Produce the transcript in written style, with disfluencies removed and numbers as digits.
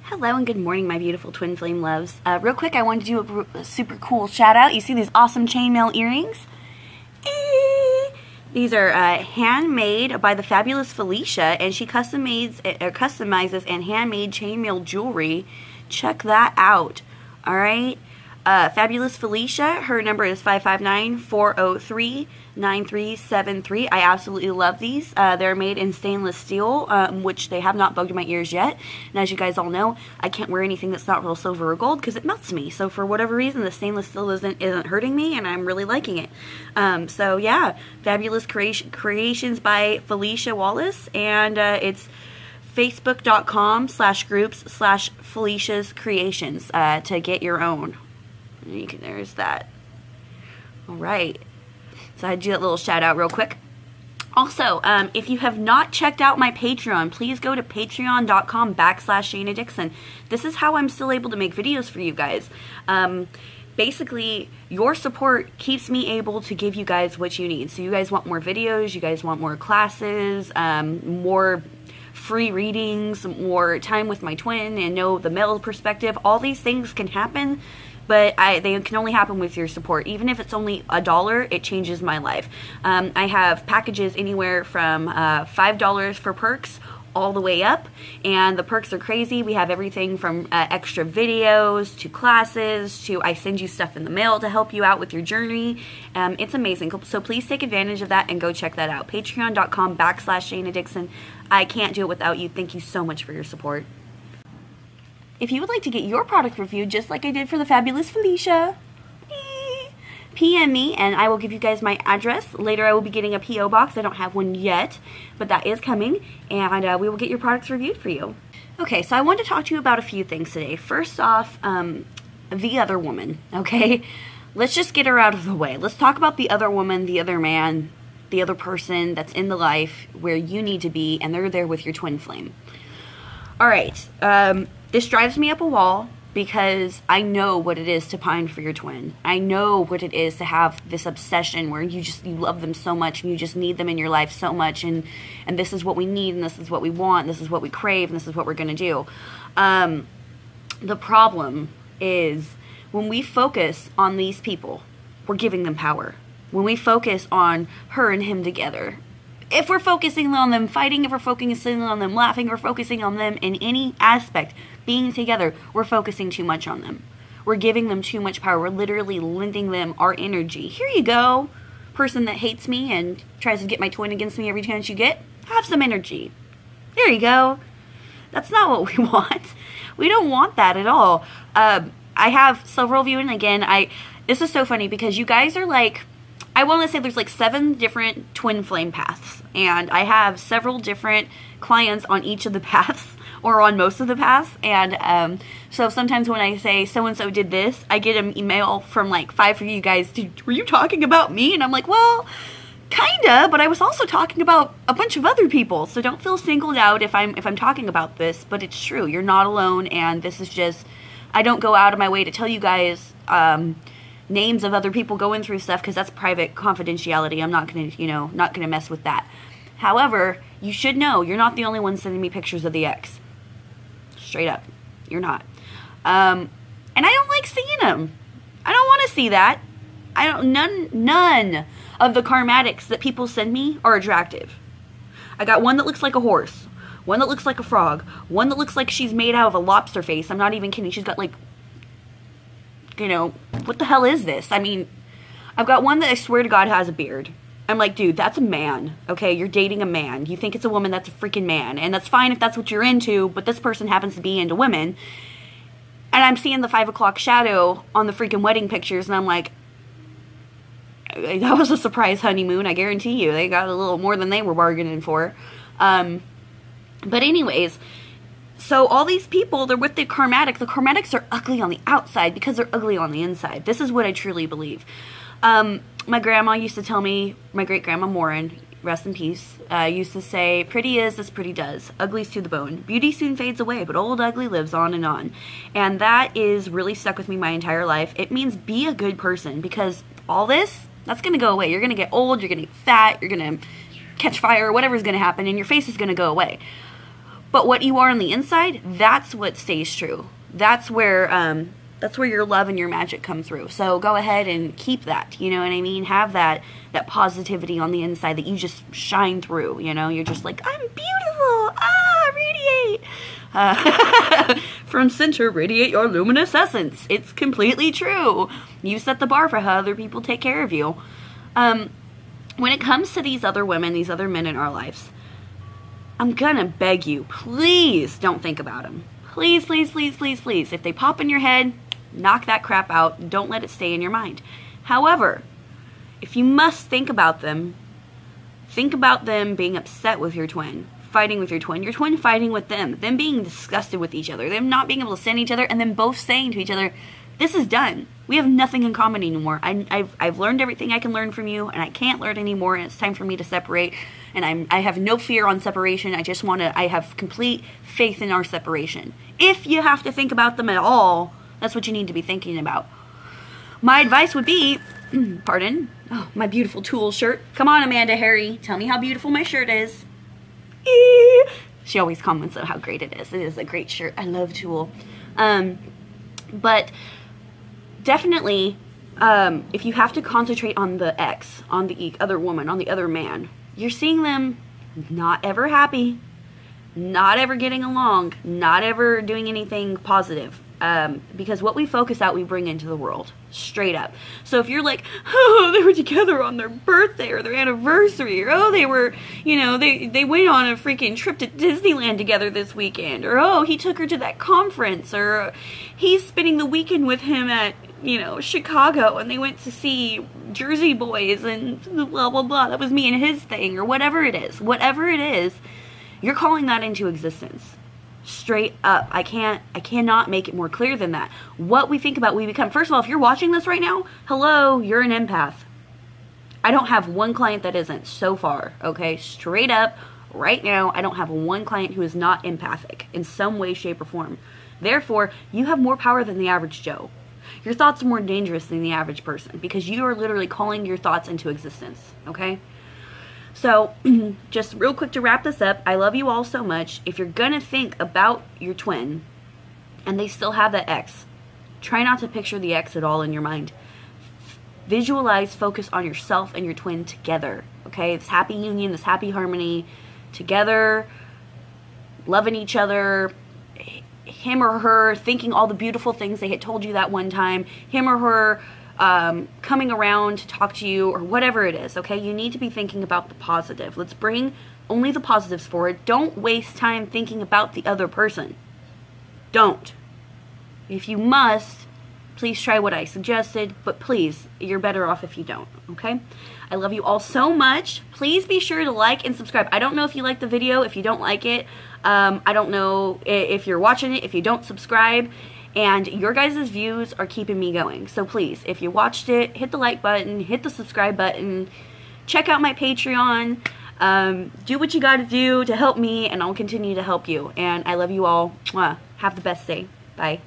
Hello and good morning, my beautiful twin flame loves. Real quick, I wanted to do a super cool shout out. You see these awesome chainmail earrings? These are handmade by the fabulous Felicia, and she customizes and handmade chainmail jewelry. Check that out. All right. Fabulous Felicia, her number is 559-403-9373. I absolutely love these. They're made in stainless steel, which they have not bugged my ears yet. And as you guys all know, I can't wear anything that's not real silver or gold because it melts me. So for whatever reason, the stainless steel isn't hurting me, and I'm really liking it. So yeah, Fabulous Creations by Felicia Wallace, and it's facebook.com/groups/Felicia's Creations to get your own. There's that. Alright. So I had to do that little shout out real quick. Also, if you have not checked out my Patreon, please go to patreon.com/Shaenna Dixon. This is how I'm still able to make videos for you guys. Basically, your support keeps me able to give you guys what you need. So you guys want more videos, you guys want more classes, more free readings, more time with my twin, and know the male perspective. All these things can happen, but they can only happen with your support. Even if it's only $1, it changes my life. I have packages anywhere from $5 for perks all the way up, and the perks are crazy. We have everything from extra videos to classes to I send you stuff in the mail to help you out with your journey. It's amazing. So please take advantage of that and go check that out. Patreon.com/Shaenna Dixon. I can't do it without you. Thank you so much for your support. If you would like to get your product reviewed just like I did for the fabulous Felicia, PM me and I will give you guys my address. Later I will be getting a P.O. box. I don't have one yet, but that is coming, and we will get your products reviewed for you. Okay, so I want to talk to you about a few things today. First off, the other woman, okay? Let's just get her out of the way. Let's talk about the other woman, the other man, the other person that's in the life where you need to be, and they're there with your twin flame. Alright, this drives me up a wall because I know what it is to pine for your twin. I know what it is to have this obsession where you love them so much and you just need them in your life so much, and this is what we need, and this is what we want, and this is what we crave, and this is what we're going to do. The problem is when we focus on these people, we're giving them power. When we focus on her and him together, if we're focusing on them fighting, if we're focusing on them laughing, if we're focusing on them in any aspect, being together, we're focusing too much on them. We're giving them too much power. We're literally lending them our energy. Here you go, person that hates me and tries to get my twin against me every chance you get. Have some energy. There you go. That's not what we want. We don't want that at all. I have several of you, and again, this is so funny because you guys are like, I want to say there's like 7 different twin flame paths, and I have several different clients on each of the paths, or on most of the paths, and so sometimes when I say so-and-so did this, I get an email from like 5 of you guys, were you talking about me? And I'm like, well, kinda, but I was also talking about a bunch of other people, so don't feel singled out if I'm talking about this, but it's true, you're not alone, and this is just, I don't go out of my way to tell you guys, names of other people going through stuff because that's private confidentiality. I'm not going to, not going to mess with that. However, you should know you're not the only one sending me pictures of the ex. Straight up. You're not. And I don't like seeing them. I don't want to see that. None of the karmatics that people send me are attractive. I got one that looks like a horse, one that looks like a frog, one that looks like she's made out of a lobster face. I'm not even kidding. She's got like, what the hell is this? I mean, I've got one that I swear to God has a beard. I'm like, dude, that's a man, okay? You're dating a man. You think it's a woman, that's a freaking man. And that's fine if that's what you're into, but this person happens to be into women. And I'm seeing the 5 o'clock shadow on the freaking wedding pictures, and I'm like, that was a surprise honeymoon, I guarantee you. They got a little more than they were bargaining for. But anyways, so all these people, they're with the Karmatic. The Karmatics are ugly on the outside because they're ugly on the inside. This is what I truly believe. My grandma used to tell me, my great-grandma Morin, rest in peace, used to say, pretty is as pretty does, ugly's to the bone. Beauty soon fades away, but old ugly lives on and on. And that is really stuck with me my entire life. It means be a good person, because all this, that's going to go away. You're going to get old, you're going to get fat, you're going to catch fire, whatever's going to happen, and your face is going to go away. But what you are on the inside, that's what stays true. That's where your love and your magic come through. So go ahead and keep that, you know what I mean? Have that positivity on the inside that you just shine through, you know? You're just like, I'm beautiful, radiate. From center, radiate your luminous essence. It's completely true. You set the bar for how other people take care of you. When it comes to these other women, these other men in our lives, I'm gonna beg you, please don't think about them. Please, please, please, please, please. If they pop in your head, knock that crap out. Don't let it stay in your mind. However, if you must think about them being upset with your twin, fighting with your twin fighting with them being disgusted with each other, them not being able to stand each other, and then both saying to each other, this is done. We have nothing in common anymore. I've learned everything I can learn from you, and I can't learn anymore, and it's time for me to separate. And I have no fear on separation. I have complete faith in our separation. If you have to think about them at all, that's what you need to be thinking about. My advice would be, pardon, oh, my beautiful tulle shirt. Come on, Amanda Harry, tell me how beautiful my shirt is. She always comments on how great it is. It is a great shirt. I love tulle. But definitely, if you have to concentrate on the ex, on the other woman, on the other man, you're seeing them not ever happy, not ever getting along, not ever doing anything positive. Because what we focus out, we bring into the world, straight up. So if you're like, oh, they were together on their birthday or their anniversary, or oh, they were, you know, they went on a freaking trip to Disneyland together this weekend, or oh, he took her to that conference, or he's spending the weekend with him at, you know, Chicago, and they went to see Jersey Boys and blah, blah, blah. That was me and his thing, or whatever it is, you're calling that into existence. Straight up. I cannot make it more clear than that. What we think about, we become. First of all, if you're watching this right now, hello, you're an empath. I don't have one client that isn't so far, okay? Straight up, right now, I don't have one client who is not empathic in some way, shape, or form. Therefore, you have more power than the average Joe. Your thoughts are more dangerous than the average person because you are literally calling your thoughts into existence, okay? So, just real quick to wrap this up, I love you all so much. If you're going to think about your twin and they still have that ex, try not to picture the ex at all in your mind. Visualize, focus on yourself and your twin together, okay? This happy union, this happy harmony, together, loving each other, him or her thinking all the beautiful things they had told you that one time, him or her coming around to talk to you, or whatever it is, okay? You need to be thinking about the positive. Let's bring only the positives forward. Don't waste time thinking about the other person. Don't. If you must, please try what I suggested, but please, you're better off if you don't, okay? I love you all so much. Please be sure to like and subscribe. I don't know if you like the video, if you don't like it. I don't know if you're watching it, if you don't subscribe. And your guys' views are keeping me going. So please, if you watched it, hit the like button, hit the subscribe button, check out my Patreon, do what you gotta do to help me, and I'll continue to help you. And I love you all. Mwah. Have the best day. Bye.